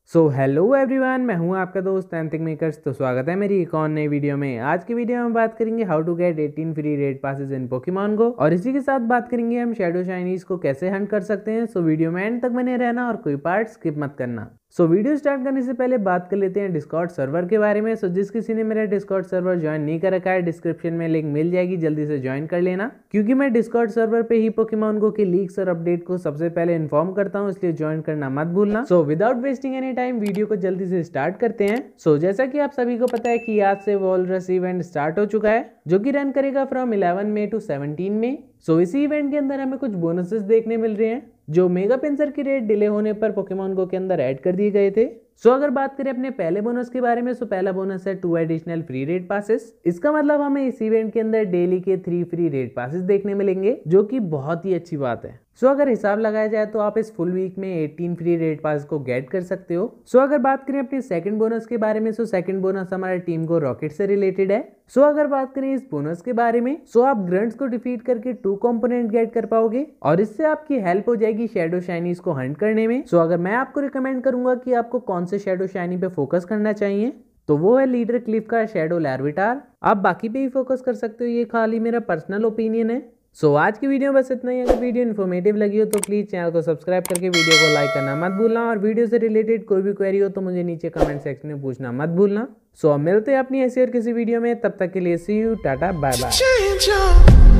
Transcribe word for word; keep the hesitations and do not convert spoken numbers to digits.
So hello everyone, मैं हूं आपका दोस्त एंथिक मेकर्स। तो स्वागत है मेरी एक और नई वीडियो में। आज की वीडियो में बात करेंगे how to get eighteen free raid passes in Pokemon Go, और इसी के साथ बात करेंगे हम शैडो शाइनीज को कैसे हंट कर सकते हैं। सो वीडियो में एंड तक बने रहना और कोई पार्ट स्किप मत करना। सो so, वीडियो स्टार्ट करने से पहले बात कर लेते हैं डिस्कॉर्ड सर्वर के बारे में। सो so, जिस किसी ने मेरा डिस्कॉर्ड सर्वर ज्वाइन नहीं कर रखा है, डिस्क्रिप्शन में लिंक मिल जाएगी, जल्दी से ज्वाइन कर लेना, क्योंकि मैं डिस्कॉर्ड सर्वर पे ही पोकेमॉन गो के लीक्स और अपडेट को सबसे पहले इन्फॉर्म करता हूँ, इसलिए ज्वाइन करना मत भूलना। So without wasting any time video को जल्दी से स्टार्ट करते हैं। सो so, जैसा कि आप सभी को पता है कि आज से वॉलरस इवेंट स्टार्ट हो चुका है, जो कि रन करेगा from eleven May to seventeen May. So इसी इवेंट के अंदर हमें कुछ बोनसेस देखने मिल रहे हैं, जो मेगा पिंसर की रेट डिले होने पर पोकेमॉन गो के अंदर ऐड कर दिए गए थे। सो so, अगर बात करें अपने पहले बोनस के बारे में, सो पहला बोनस है two additional free raid passes. इसका मतलब हमें इस इवेंट के अंदर डेली के थ्री फ्री रेड पासेस देखने मिलेंगे, जो कि बहुत ही अच्छी बात है। सो so, अगर हिसाब लगाया जाए तो आप इस फुल वीक में एटीन फ्री रेड पास को गेट कर सकते हो। सो so, अगर बात करें अपने सेकंड बोनस के बारे में, सो सेकंड बोनस हमारे टीम को रॉकेट से रिलेटेड है। सो so, अगर बात करें इस बोनस के बारे में, सो so, आप ग्रंट्स को डिफीट करके टू कंपोनेंट गेट कर पाओगे, और इससे आपकी हेल्प हो जाएगी शैडो शाइनीज को हंट करने में। सो so, अगर मैं आपको रिकमेंड करूंगा कि आपको कौन से शैडो शाइनी पे फोकस करना चाहिए, तो वो है लीडर क्लिफ का शैडो लार्विटार। आप बाकी पे भी फोकस कर सकते हो, ये खाली मेरा पर्सनल ओपिनियन है। सो so, आज की वीडियो में बस इतना ही। अगर वीडियो इन्फॉर्मेटिव लगी हो तो प्लीज़ चैनल को सब्सक्राइब करके वीडियो को लाइक करना मत भूलना, और वीडियो से रिलेटेड कोई भी क्वेरी हो तो मुझे नीचे कमेंट सेक्शन में पूछना मत भूलना। सो so, मिलते हैं अपनी ऐसी और किसी वीडियो में, तब तक के लिए see you, tata, bye bye.